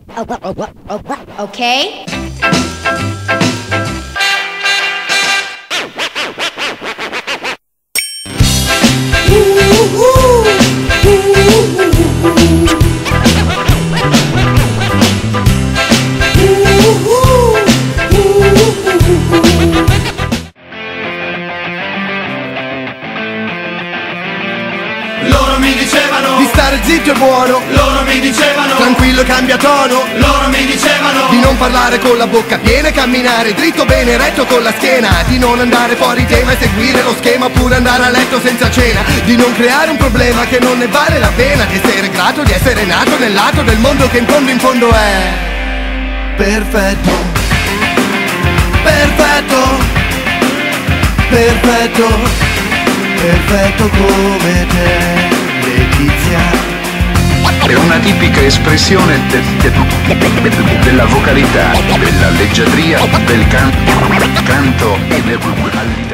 Ok? Loro mi dicevano di stare zitto e buono, loro mi dicevano tranquillo e cambia tono, loro mi dicevano di non parlare con la bocca piena e camminare dritto bene retto con la schiena, di non andare fuori tema e seguire lo schema oppure andare a letto senza cena, di non creare un problema che non ne vale la pena, di essere grato di essere nato nel lato del mondo che in fondo è perfetto, perfetto, perfetto, perfetto come te, Letizia. È una tipica espressione della vocalità, della leggiadria, del canto e del